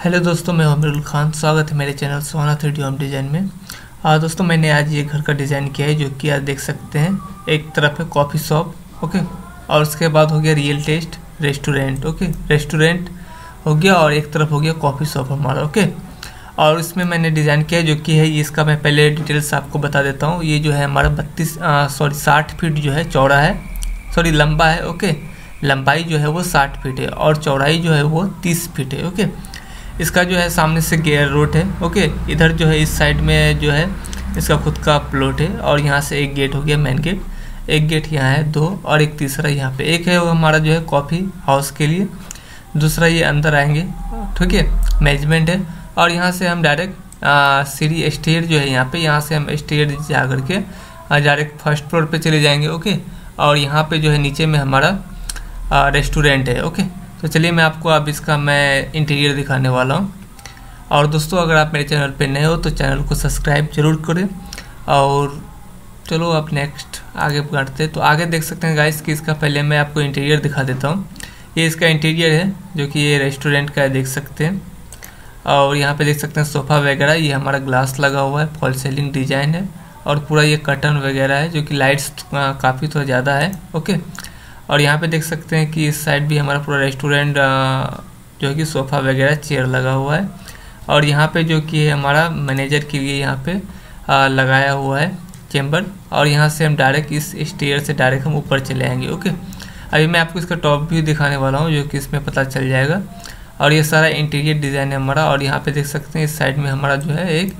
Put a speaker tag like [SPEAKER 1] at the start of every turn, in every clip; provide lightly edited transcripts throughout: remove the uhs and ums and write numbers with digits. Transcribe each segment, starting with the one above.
[SPEAKER 1] Hello दोस्तों, मैं अमीरुल खान। स्वागत है मेरे चैनल सुहाना 3D होम डिज़ाइन में। दोस्तों, मैंने आज ये घर का डिज़ाइन किया है जो कि आज देख सकते हैं। एक तरफ है कॉफ़ी शॉप, ओके, और उसके बाद हो गया real taste restaurant, okay, restaurant हो गया, और एक तरफ हो गया कॉफ़ी शॉप हमारा, ओके। और इसमें मैंने डिज़ाइन किया है जो कि है, इसका मैं पहले डिटेल्स आपको बता देता हूँ। ये जो है हमारा 60 फीट जो है चौड़ा है, लंबा है, ओके। लंबाई जो है वो 60 फीट है और चौड़ाई जो है वो 30 फीट है, ओके। इसका जो है सामने से गेयर रोड है, ओके। इधर जो है इस साइड में जो है इसका खुद का प्लॉट है, और यहाँ से एक गेट हो गया मेन गेट। एक गेट यहाँ है, दो, और एक तीसरा यहाँ पे। एक है वो हमारा जो है कॉफ़ी हाउस के लिए, दूसरा ये अंदर आएंगे, ठीक है, मैनेजमेंट है। और यहाँ से हम डायरेक्ट सीढ़ी स्टेयर जो है यहाँ से हम स्टेयर जा करके डायरेक्ट फर्स्ट फ्लोर पे चले जाएंगे, ओके। और यहाँ पे जो है नीचे में हमारा रेस्टोरेंट है, ओके। तो चलिए मैं आपको अब इसका मैं इंटीरियर दिखाने वाला हूँ। और दोस्तों, अगर आप मेरे चैनल पे नए हो तो चैनल को सब्सक्राइब जरूर करें। और चलो अब नेक्स्ट आगे बढ़ते हैं। तो आगे देख सकते हैं गाइस कि इसका पहले मैं आपको इंटीरियर दिखा देता हूँ। ये इसका इंटीरियर है जो कि ये रेस्टोरेंट का है, देख सकते हैं। और यहाँ पे देख सकते हैं सोफ़ा वगैरह, ये हमारा ग्लास लगा हुआ है, फॉल सीलिंग डिज़ाइन है, और पूरा ये कर्टन वगैरह है जो कि लाइट्स काफ़ी थोड़ा ज़्यादा है, ओके। और यहाँ पे देख सकते हैं कि इस साइड भी हमारा पूरा रेस्टोरेंट जो है कि सोफ़ा वगैरह चेयर लगा हुआ है। और यहाँ पे जो कि है हमारा मैनेजर के लिए यहाँ पे लगाया हुआ है चेम्बर। और यहाँ से हम डायरेक्ट इस स्टेयर से डायरेक्ट हम ऊपर चले आएंगे, ओके। अभी मैं आपको इसका टॉप व्यू दिखाने वाला हूँ जो कि इसमें पता चल जाएगा। और ये सारा इंटीरियर डिज़ाइन है हमारा। और यहाँ पे देख सकते हैं इस साइड में हमारा जो है एक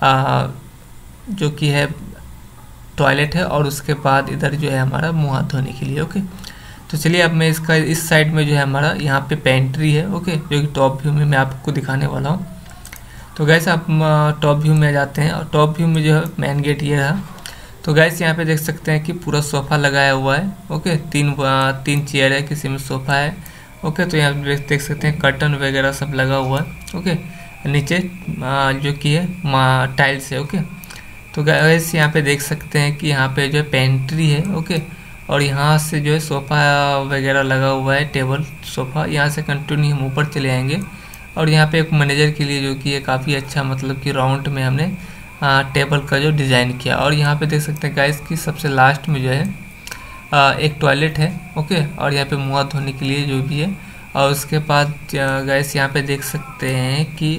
[SPEAKER 1] जो कि है टॉयलेट है, और उसके बाद इधर जो है हमारा मुँह हाथ धोने के लिए, ओके। तो चलिए अब मैं इसका इस साइड में जो है हमारा यहाँ पे पेंट्री है, ओके, जो कि टॉप व्यू में मैं आपको दिखाने वाला हूँ। तो गैस आप टॉप व्यू में आ जाते हैं, और टॉप व्यू में जो है मेन गेट ये रहा। तो गैस यहाँ पे देख सकते हैं कि पूरा सोफ़ा लगाया हुआ है, ओके। तीन चेयर है, किसी में सोफ़ा है, ओके। तो यहाँ पे देख सकते हैं कर्टन वगैरह सब लगा हुआ है, ओके। नीचे जो कि है टाइल्स है, ओके। तो गैस यहाँ पे देख सकते हैं कि यहाँ पे जो है पेंट्री है, ओके। और यहाँ से जो है सोफ़ा वगैरह लगा हुआ है, टेबल सोफ़ा। यहाँ से कंटिन्यू हम ऊपर चले आएंगे। और यहाँ पे एक मैनेजर के लिए जो कि ये काफ़ी अच्छा, मतलब कि राउंड में हमने टेबल का जो डिज़ाइन किया। और यहाँ पे देख सकते हैं गाइस कि सबसे लास्ट में जो है एक टॉयलेट है, ओके। और यहाँ पे मुँह धोने के लिए जो भी है। और उसके बाद गाइस यहाँ पे देख सकते हैं कि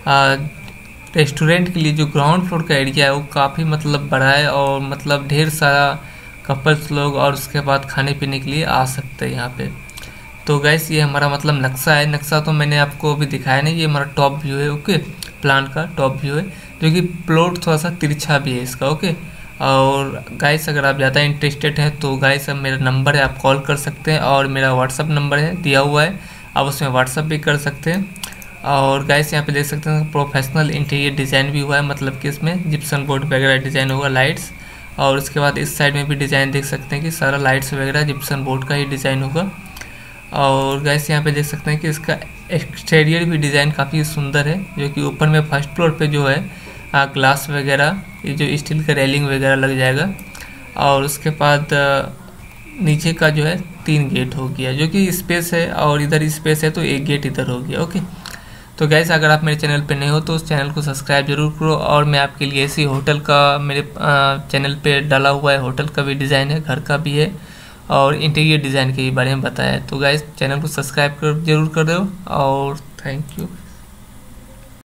[SPEAKER 1] रेस्टोरेंट के लिए जो ग्राउंड फ्लोर का एरिया है वो काफ़ी मतलब बड़ा है, और मतलब ढेर सारा कपल्स लोग और उसके बाद खाने पीने के लिए आ सकते हैं यहाँ पे। तो गैस ये हमारा मतलब नक्शा है। नक्शा तो मैंने आपको अभी दिखाया नहीं, ये हमारा टॉप व्यू है, ओके। प्लान का टॉप व्यू है जो कि प्लॉट थोड़ा सा तिरछा भी है इसका, ओके। और गाइस अगर आप ज़्यादा इंटरेस्टेड हैं तो गाइस अब मेरा नंबर है, आप कॉल कर सकते हैं। और मेरा व्हाट्सअप नंबर है दिया हुआ है, आप उसमें व्हाट्सअप भी कर सकते हैं। और गाइस यहाँ पे देख सकते हैं प्रोफेशनल इंटीरियर डिज़ाइन भी हुआ है, मतलब कि इसमें जिप्सन बोर्ड वगैरह डिज़ाइन होगा, लाइट्स। और उसके बाद इस साइड में भी डिज़ाइन देख सकते हैं कि सारा लाइट्स वगैरह जिप्सन बोर्ड का ही डिज़ाइन होगा। और गैस यहाँ पे देख सकते हैं कि इसका एक्सटीरियर भी डिज़ाइन काफ़ी सुंदर है, जो कि ऊपर में फर्स्ट फ्लोर पे जो है ग्लास वगैरह, ये जो स्टील का रेलिंग वगैरह लग जाएगा। और उसके बाद नीचे का जो है 3 गेट हो गया, जो कि स्पेस है, और इधर स्पेस है तो एक गेट इधर हो गया, ओके। तो गैस अगर आप मेरे चैनल पे नए हो तो उस चैनल को सब्सक्राइब जरूर करो। और मैं आपके लिए ऐसी होटल का मेरे चैनल पे डाला हुआ है, होटल का भी डिज़ाइन है, घर का भी है, और इंटीरियर डिज़ाइन के बारे में बताया है। तो गैस चैनल को सब्सक्राइब जरूर कर दो, और थैंक यू।